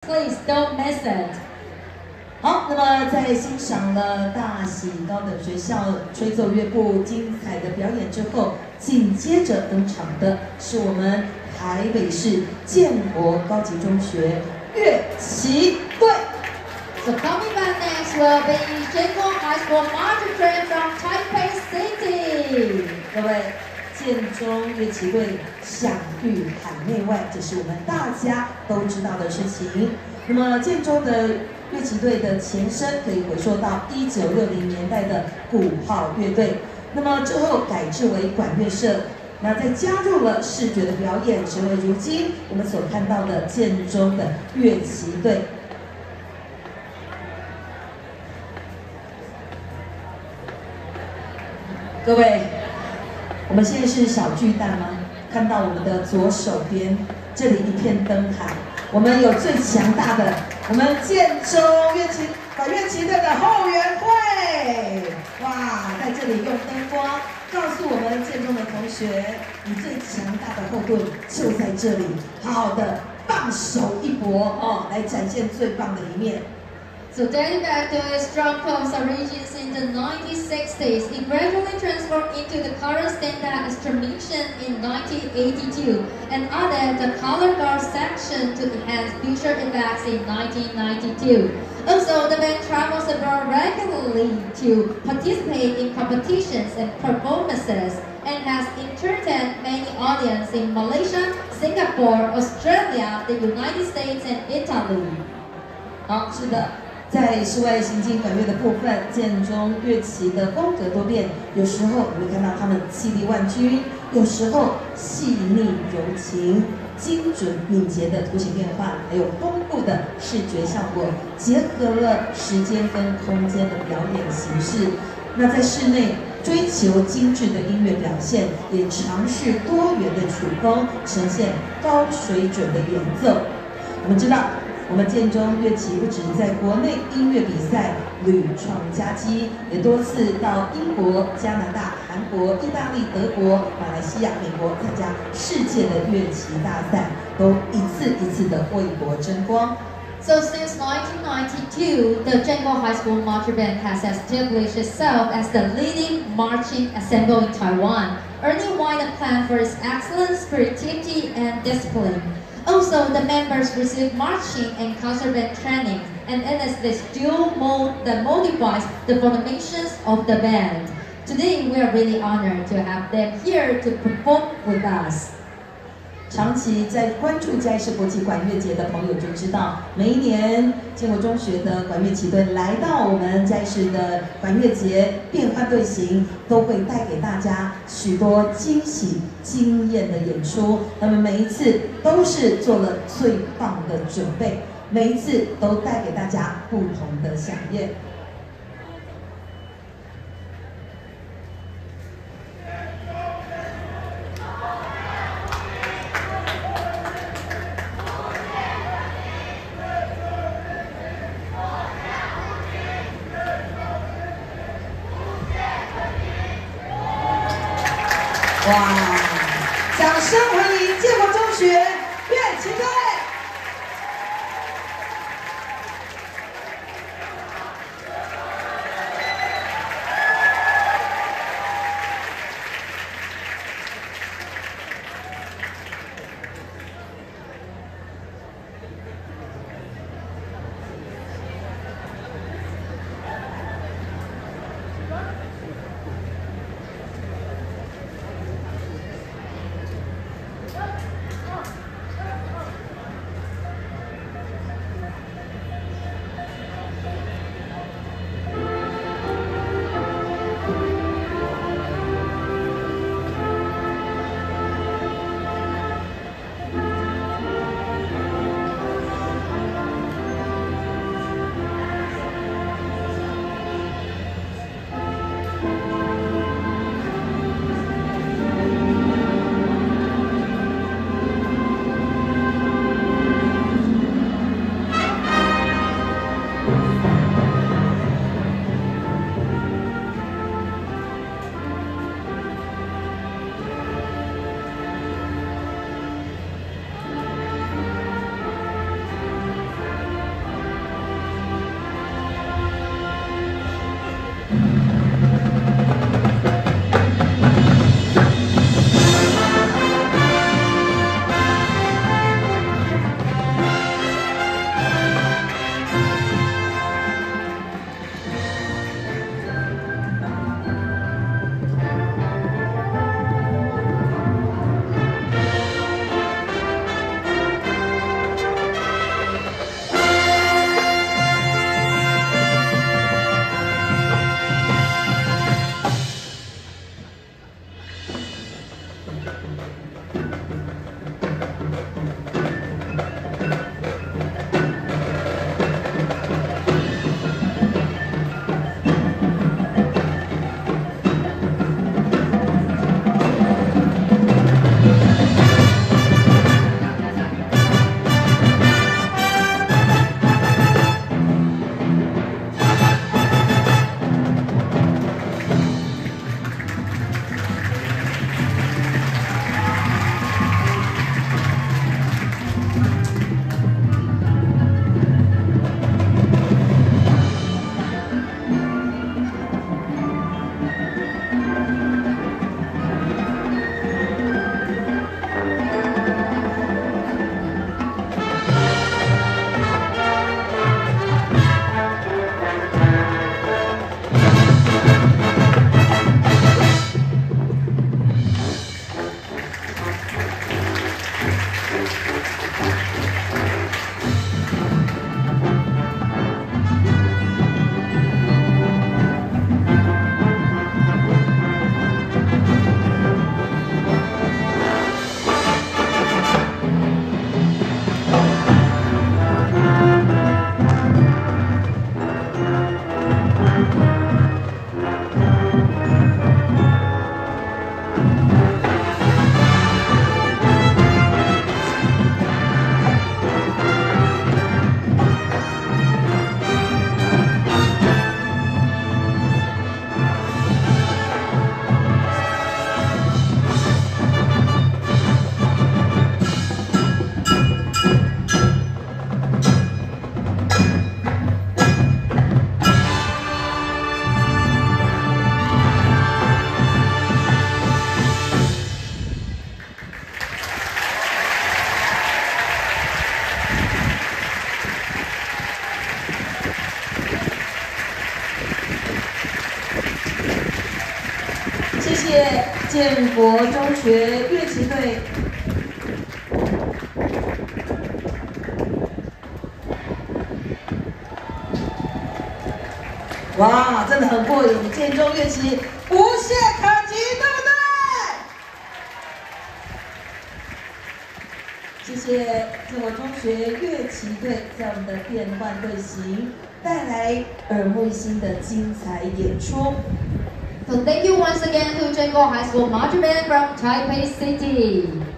Please don't miss it. 好，那么在欣赏了大喜高等学校吹奏乐部精彩的表演之后，紧接着登场的是我们台北市建国高级中学乐旗队。 So coming back next will be Zhenguo High School Marching Band from Taipei City. 各位，建中乐旗队享誉海内外，这是我们大家都知道的事情。那么建中的乐旗队的前身可以回溯到1960年代的鼓号乐队，那么之后改制为管乐社，那再加入了视觉的表演，成为如今我们所看到的建中的乐旗队。各位，我们现在是小巨蛋吗？看到我们的左手边，这里一片灯海，我们有最强大的我们建中管乐旗队的后援会，哇，在这里用灯光告诉我们建中的同学，你最强大的后盾就在这里，好好的放手一搏哦，来展现最棒的一面。 So dating back to its strong coast origins in the 1960s, it gradually transformed into the current standard instrumentation in 1982 and added the color guard section to enhance visual effects in 1992. Also, the band travels abroad regularly to participate in competitions and performances and has entertained many audiences in Malaysia, Singapore, Australia, the United States, and Italy. 好，是的。在室外行进管乐的部分，建中乐旗的风格多变，有时候你会看到他们气力万钧，有时候细腻柔情、精准敏捷的图形变化，还有丰富的视觉效果，结合了时间跟空间的表演形式。那在室内追求精致的音乐表现，也尝试多元的曲风，呈现高水准的演奏。我们知道。我们建中乐旗不止在国内音乐比赛屡创佳绩，也多次到英国、加拿大、韩国、意大利、德国、马来西亚、美国参加世界的乐旗大赛，都一次一次的为国争光。 So since 1992, the Zhenguo High School Marching Band has established itself as the leading marching ensemble in Taiwan, earning wide acclaim for its excellence, creativity, and discipline. Also, the members receive marching and concert band training, and it is this dual mode that motivates the formations of the band. Today, we are really honored to have them here to perform with us. 长期在关注嘉义市国际管乐节的朋友就知道，每一年建国中学的管乐旗队来到我们嘉义市的管乐节，变换队形，都会带给大家许多惊喜、惊艳的演出。那么每一次都是做了最棒的准备，每一次都带给大家不同的飨宴。哇！掌声欢迎建国中学乐旗队！ 建国中学乐器队。哇，真的很过瘾！建中乐器无懈可击，对不对？谢谢建国中学乐器队在我们的变换队形带来耳目一新的精彩演出。 So thank you once again to Jianguo High School Marching Band from Taipei City.